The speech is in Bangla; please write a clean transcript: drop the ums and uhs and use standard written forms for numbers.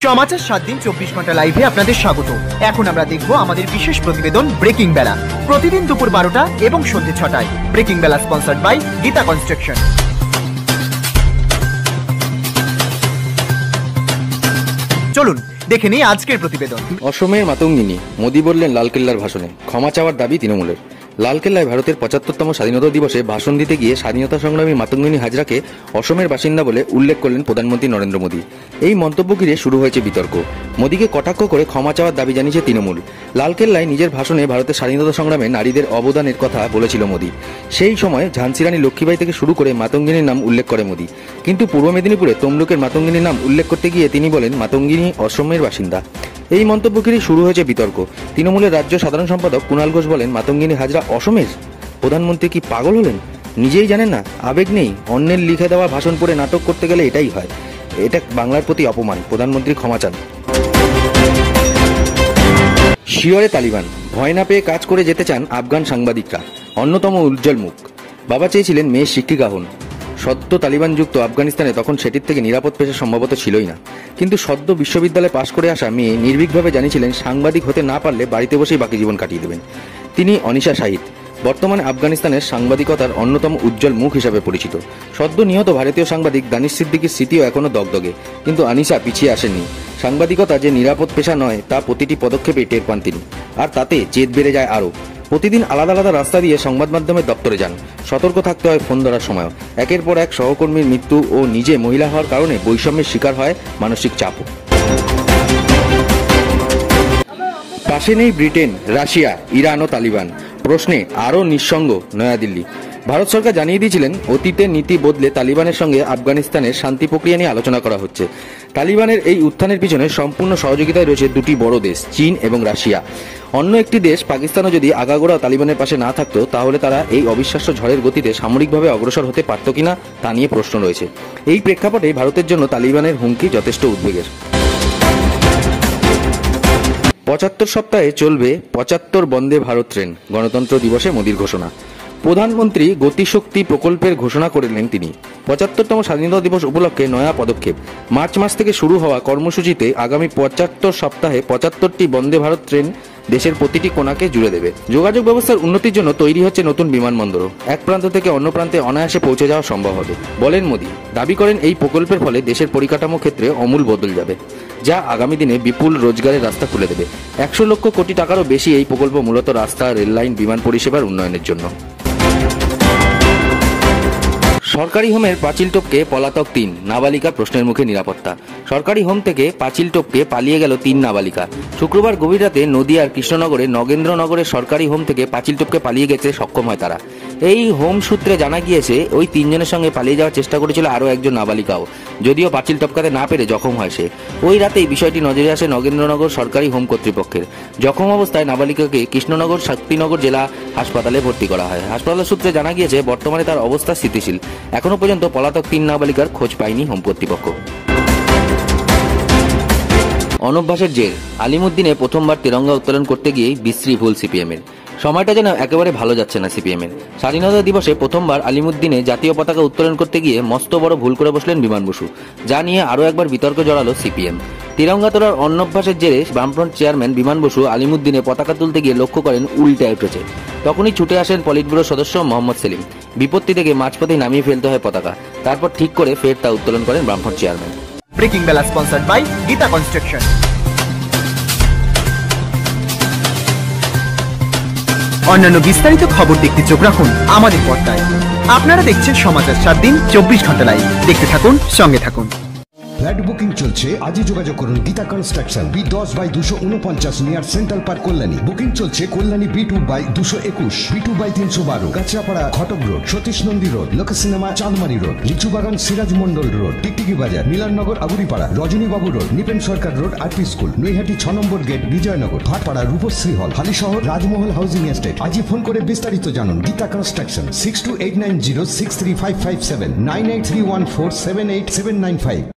সমাচার 7 দিন 24 ঘন্টা লাইভে আপনাদের স্বাগত। এখন আমরা দেখব আমাদের বিশেষ প্রতিবেদন ব্রেকিং বেলা, প্রতিদিন দুপুর 12টা এবং সন্ধ্যে 6টায়। ব্রেকিং বেলা স্পন্সর্ড বাই গীতা কনস্ট্রাকশন। চলুন দেখে নিই আজকের প্রতিবেদন। অসমের মাতঙ্গিনী, মোদি বললেন লালকেল্লার ভাষণে ক্ষমা চাওয়ার দাবি তৃণমূলের। লালকেল্লায় ভারতের 75তম স্বাধীনতা দিবসে ভাষণ দিতে গিয়ে স্বাধীনতা সংগ্রামী মাতঙ্গিনী হাজরাকে অসমের বাসিন্দা বলে উল্লেখ করলেন প্রধানমন্ত্রী নরেন্দ্র মোদী। এই মন্তব্য ঘিরে শুরু হয়েছে বিতর্ক। মোদীকে কটাক্ষ করে ক্ষমা চাওয়ার দাবি জানিয়েছে তৃণমূল। লালকেল্লায় নিজের ভাষণে ভারতের স্বাধীনতা সংগ্রামে নারীদের অবদানের কথা বলেছিল মোদী। সেই সময় ঝান্সি রানী লক্ষ্মীবাই থেকে শুরু করে মাতঙ্গিনীর নাম উল্লেখ করে মোদী। কিন্তু পূর্ব মেদিনীপুরে তমলুকের মাতঙ্গিনীর নাম উল্লেখ করতে গিয়ে তিনি বলেন মাতঙ্গিনী অসমের বাসিন্দা। এই মন্তব্য ঘিরে শুরু হয়েছে বিতর্ক। তৃণমূলের রাজ্য সাধারণ সম্পাদক কুণাল ঘোষ বলেন মাতঙ্গিনী হাজরা অসমের। প্রধানমন্ত্রী কি পাগল হলেন? নিজেই জানেন না, আবেগ নেই। অন্যের লিখে দেওয়া ভাষণ পড়ে নাটক করতে গেলে এটাই হয়। এটা বাংলার প্রতি অপমান। প্রধানমন্ত্রী ক্ষমা চান। শিয়রে তালিবান, ভয় না পেয়ে কাজ করে যেতে চান আফগান সাংবাদিকরা। অন্যতম উজ্জ্বল মুখ। বাবা চেয়েছিলেন মেয়ে শিক্ষিকা হন। সদ্য তালিবান যুক্ত আফগানিস্তানে তখন সেটির থেকে নিরাপদ পেশা সম্ভবত ছিলই না। কিন্তু সদ্য বিশ্ববিদ্যালয়ে পাশ করে আসা মেয়ে নির্ভীকভাবে জানিয়েছিলেন সাংবাদিক হতে না পারলে বাড়িতে বসেই বাকি জীবন কাটিয়ে দেবেন। তিনি অনিশা শাহিদ, বর্তমানে আফগানিস্তানের সাংবাদিকতার অন্যতম উজ্জ্বল মুখ হিসাবে পরিচিত। সদ্য নিহত ভারতীয় সাংবাদিক দানিশ সিদ্দিকীর স্মৃতিও এখনো দগদগে, কিন্তু আনিশা পিছিয়ে আসেননি। সাংবাদিকতা যে নিরাপদ পেশা নয় তা প্রতিটি পদক্ষেপে টের পান তিনি, আর তাতে জেদ বেড়ে যায় আরও। প্রতিদিন আলাদা আলাদা রাস্তা দিয়ে সংবাদ মাধ্যমের দপ্তরে যান। সতর্ক থাকতে হয় ফোন ধরার সময়ও। একের পর এক সহকর্মীর মৃত্যু ও নিজে মহিলা হওয়ার কারণে বৈষম্যের শিকার হয় মানসিক চাপও। পাশে নেই ব্রিটেন, রাশিয়া, ইরান ও তালিবান। প্রশ্নে আরও নিঃসঙ্গ নয়াদিল্লি। ভারত সরকার জানিয়ে দিয়েছিলেন অতীতের নীতি বদলে তালিবানের সঙ্গে আফগানিস্তানের শান্তি প্রক্রিয়া নিয়ে আলোচনা করা হচ্ছে। তালিবানের এই উত্থানের পিছনে সম্পূর্ণ সহযোগিতায় রয়েছে দুটি বড় দেশ, চীন এবং রাশিয়া। অন্য একটি দেশ পাকিস্তানও যদি আগাগোড়া তালিবানের পাশে না থাকতো তাহলে তারা এই অবিশ্বাস্য ঝড়ের গতিতে সামরিকভাবে অগ্রসর হতে পারত কিনা তা নিয়ে প্রশ্ন রয়েছে। এই প্রেক্ষাপটে ভারতের জন্য তালিবানের হুমকি যথেষ্ট উদ্বেগের। 75 সপ্তাহে চলবে 75 বন্দে ভারত ট্রেন। গণতন্ত্র দিবসে মোদীর ঘোষণা। প্রধানমন্ত্রী গতিশক্তি প্রকল্পের ঘোষণা করলেন তিনি। 75তম স্বাধীনতা দিবস উপলক্ষে নয়া পদক্ষেপ। মার্চ মাস থেকে শুরু হওয়া কর্মসূচিতে আগামী 75 সপ্তাহে 75টি বন্দে ভারত ট্রেন দেশের প্রতিটি কোণাকে জুড়ে দেবে। যোগাযোগ ব্যবস্থার উন্নতির জন্য তৈরি হচ্ছে নতুন বিমানবন্দরও। এক প্রান্ত থেকে অন্য প্রান্তে অনায়াসে পৌঁছে যাওয়া সম্ভব হবে বলেন মোদী। দাবি করেন এই প্রকল্পের ফলে দেশের পরিকাঠামো ক্ষেত্রে আমূল বদল যাবে, যা আগামী দিনে বিপুল রোজগারের রাস্তা খুলে দেবে। 100 লক্ষ কোটি টাকারও বেশি এই প্রকল্প মূলত রাস্তা, রেললাইন, বিমান পরিষেবার উন্নয়নের জন্য। সরকারি হোমের পাঁচিল টপকে পলাতক 3 নাবালিকা, প্রশ্নের মুখে নিরাপত্তা। সরকারি হোম থেকে পাঁচিল টপকে পালিয়ে গেল 3 নাবালিকা। শুক্রবার গভীর রাতে নদিয়ার কৃষ্ণনগরে নগেন্দ্রনগরের সরকারি হোম থেকে পাঁচিল টপকে পালিয়ে গেতে সক্ষম হয় তারা। এই হোম সূত্রে জানা গিয়েছে ওই 3 জনের সঙ্গে পালিয়ে যাওয়ার চেষ্টা করেছিল আরও একজন নাবালিকাও, যদিও পাঁচিল টপকাতে না পেরে জখম হয় সে। ওই রাতেই বিষয়টি নজরে আসে নগেন্দ্রনগর সরকারি হোম কর্তৃপক্ষের। জখম অবস্থায় নাবালিকাকে কৃষ্ণনগর শক্তিনগর জেলা হাসপাতালে ভর্তি করা হয়। হাসপাতাল সূত্রে জানা গিয়েছে বর্তমানে তার অবস্থা স্থিতিশীল। এখনো পর্যন্ত পলাতক 3 নাবালিকার খোঁজ পায়নি হোম কর্তৃপক্ষ। অনভ্যাসের জের। আলিমুদ্দিনে প্রথমবার তিরঙ্গা উত্তোলন করতে গিয়েই বিশ্রী ভুল সিপিএমের। সময়টা যেন একেবারে ভালো যাচ্ছে না সিপিএমের। স্বাধীনতা দিবসে প্রথমবার আলিমুদ্দিনে জাতীয় পতাকা উত্তোলন করতে গিয়ে মস্ত বড় ভুল করে বসলেন বিমান বসু, যা নিয়ে আরও একবার বিতর্ক জড়ালো সিপিএম। তিরঙ্গা তোলার অনভ্যাসের জেরে বামফ্রন্ট চেয়ারম্যান বিমান বসু আলিমুদ্দিনে পতাকা তুলতে গিয়ে লক্ষ্য করেন উল্টায় উঠেছে। তখনই ছুটে আসেন পলিট ব্যুরো সদস্য মোহাম্মদ সেলিম। বিপত্তি থেকে মাঝপথেই নামিয়ে ফেলতে হয় পতাকা। তারপর ঠিক করে ফের তা উত্তোলন করেন বামফ্রন্ট চেয়ারম্যান। ব্রেকিং বেলা স্পন্সর্ড বাই গীতা কনস্ট্রাকশন। অন্যান্য বিস্তারিত খবর দেখতে চোখ রাখুন আমাদের পর্দায়। আপনারা দেখছেন সমাচার 7 দিন 24 ঘন্টা লাইভ। দেখতে থাকুন, সঙ্গে থাকুন। ফ্ল্যাট বুকিং চলছে, আজই যোগাযোগ করুন Geeta construction, B10/249 near central park, Kalyani. Booking চলছে Kalyani B2/221, B2/312, Kanchrapara Ghatak road, Satish Nandi road, Lok cinema Chandmari road, Lichubagan Siraj Mondal road, Tiktiki Bazar, Milannagar Aguripara, Rajanibabu road, Nipen Sarkar road, RP school, Naihati 6 number gate, Bijoynagar, Bhatpara, Rupashree hall, Halishahar, Rajmahal housing estate. আজই ফোন করে বিস্তারিত জানুন। গীতা কনস্ট্রাকশন, 6289063557, 9831478795।